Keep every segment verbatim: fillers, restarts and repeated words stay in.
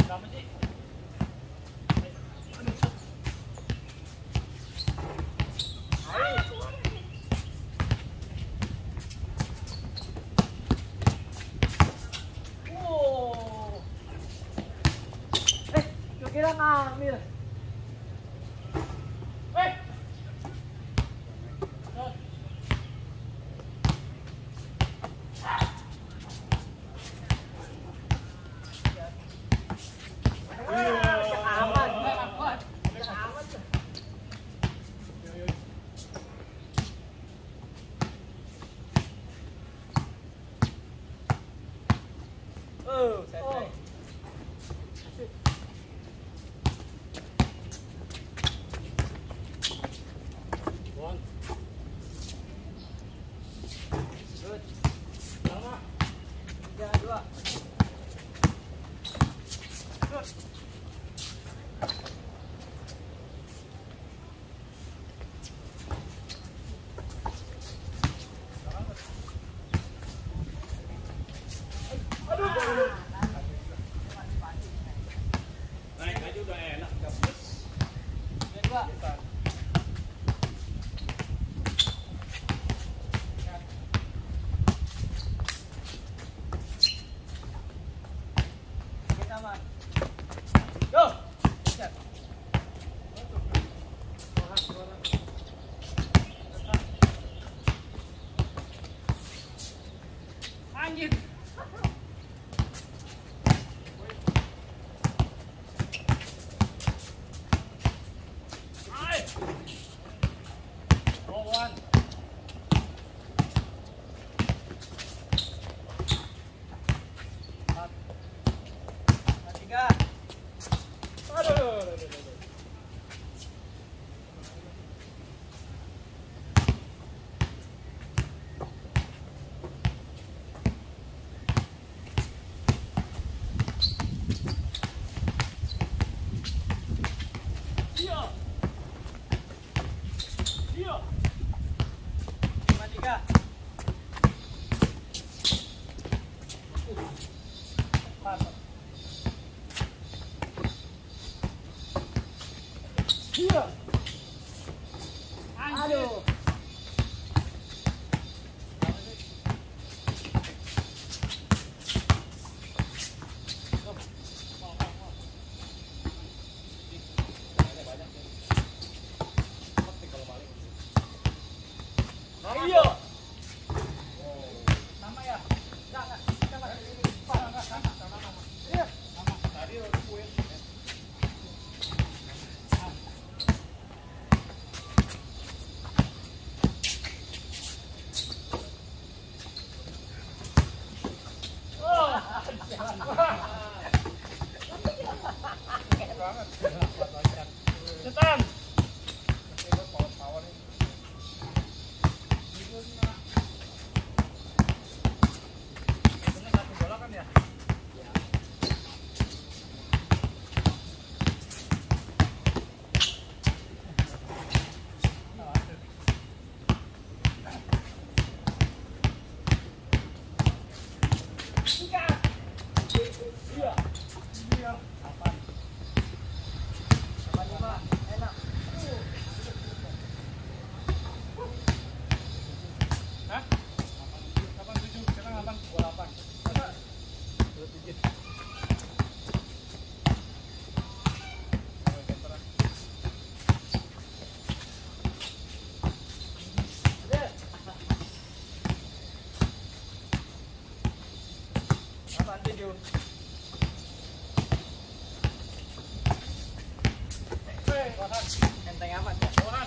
Kira ngambil. Eh. Oh, saya. Naik aja udah enak, nggak plus. Dua. Kita mah. Go. Siap. Anjir. Tiga. Aduh, aduh, aduh, aduh. Iya. Iya. Lima tiga. Mantap. Iya. Aduh. Iya. Nama ya? Enggak, enggak. Kita masih ini. Enggak, enggak, sama, sama nama. Iya. Nama. Tadi lo kuin. Setan. Iya. Iya. Apa? Apa lima? Enak. Hah? delapan tujuh, sekarang delapan dua delapan. Masa? dua tujuh. delapan tujuh. Enteng amat ya. Tuhan.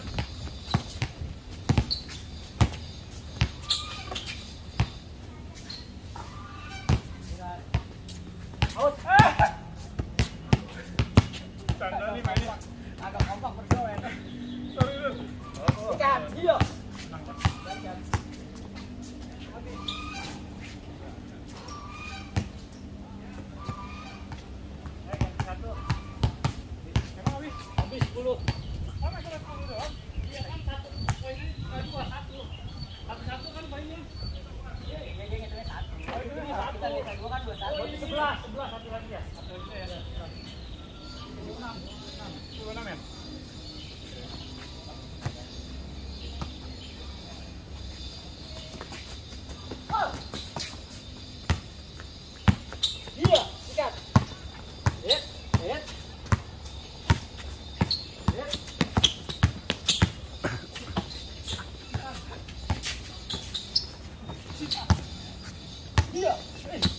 Out. Tanda nih mainnya. Agak kompak berdua ya. Sorry, Lur. Ikan. Iya. Habis sepuluh. Sama sudah sepuluh doang. Iya kan satu poinnya dua satu. Satu satu kan poinnya. Sebelah, sebelah satu lagi ya. Satu lagi ya. Enam, enam, enam ya. Iya, sikat. Hit, hit. Hit. Iya.